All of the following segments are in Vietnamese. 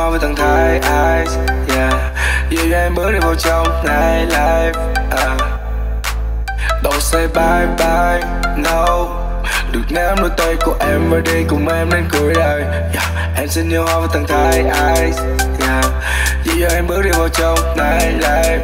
hoa với tầng thái ice, yeah. Dịu dàng bước đi vào trong nightlife, don't say bye bye, no. Được nắm đôi tay của em và đi cùng em đến cuối đời, yeah. Em xin yêu hoa với tầng thái ice, yeah. Dịu dàng bước đi vào trong nightlife,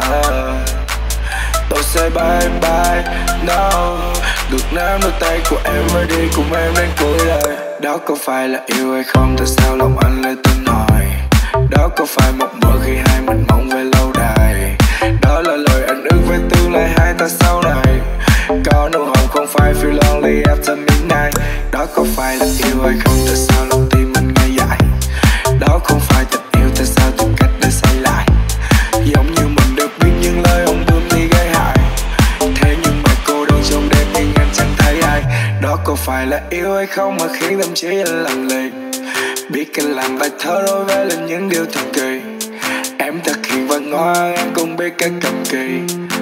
don't say bye bye, no. Được nắm đôi tay của em và đi cùng em đến cuối đời. Đó có phải là yêu hay không? Tại sao lòng anh lại tin hỏi? Đó có phải một mơ khi hai mình mong về lâu đài? Đó là lời anh ước với tương lai hai ta sau này. Có nụ hôn không phải feel lonely after midnight. Đó có phải là yêu hay không? Tại sao lòng tim mình ngây dại? Đó không phải tình yêu, tại sao tìm cách để xây lại? Giống như mình được biết những lời ông bướm đi gây hại. Thế nhưng mà cô đơn trong đêm nhưng anh chẳng thấy ai. Đó có phải là yêu hay không mà khiến tâm trí anh lầm lì? Biết anh làm bài thơ đối với lên những điều thần kỳ. Em thực hiện và ngoan, em cũng biết cách cầm kỳ.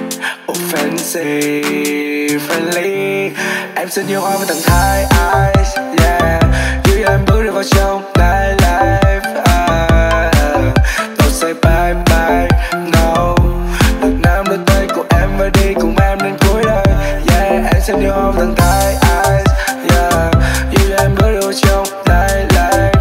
Offensive, friendly. Em xin yêu hoa với tầng thái ice, yeah. Dù em bước đi vào trong nightlife, don't say bye bye, no. Được nắm đôi tay của em và đi cùng em đến cuối đời, yeah. Em xin yêu hoa với tầng thái ice, yeah. Dù em bước đi vào trong nightlife,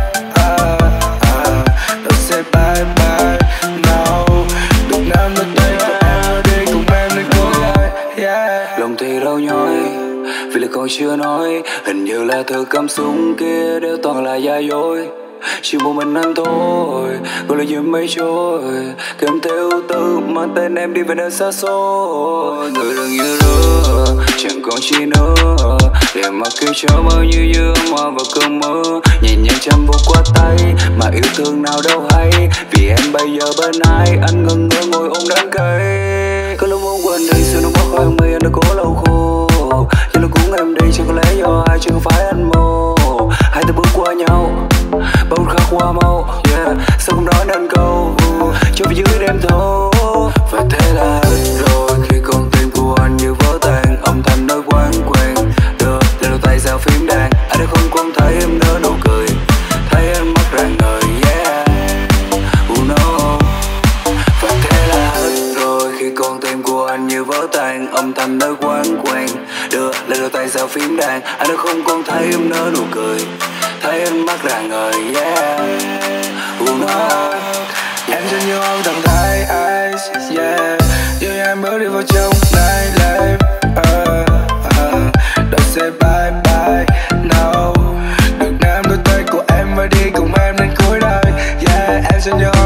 don't say bye bye, no. Được nắm đôi tay của em và đi cùng em đến cuối đời, yeah. Lòng thì đau nhói vì lời còn chưa nói. Hình như là thứ cảm xúc kia đều toàn là giả dối. Chỉ một mình anh thôi, gọi là như mây trôi. Kèm theo từ mang tên em đi về nơi xa xôi. Người đừng như rứa, chẳng còn chi nữa. Để mặc kêu cho mơ như dương hoa vào cơn mơ. Nhẹ nhàng chăm vuốt qua tay, mà yêu thương nào đâu hay. Vì em bây giờ bên ai, anh ngần ngơ ngồi ôm đắng cay. Có lúc muốn quên đi, sự nó mất khỏi mi anh đã cố lâu khô. Nhưng nó cuốn em đi, chẳng có lẽ do ai, chứ không phải anh mô. Hai ta bước qua nhau, bao khắc qua mau, yeah. Sao không nói nên câu cho phía dưới đêm thâu. Và thế là hết rồi khi con tim của anh như vỡ tan. Âm thanh nói quán quen, đưa lên đầu tay giao phím đàn. Anh đã không còn thấy em nở nụ cười, thấy em mất rạng ngời, yeah. No. Và thế là hết rồi khi con tim của anh như vỡ tan. Âm thanh nói quán quen, đưa lên đầu tay giao phím đàn. Anh đã không còn thấy em nở nụ cười, thấy em mắt rạng ngời, yeah. No. Em xin yêu ông tầng thái ice, yeah. Yêu em bước đi vào trong nightlife, don't say bye bye, no. Được nắm đôi tay của em và đi cùng em đến cuối đời, yeah. Em xin yêu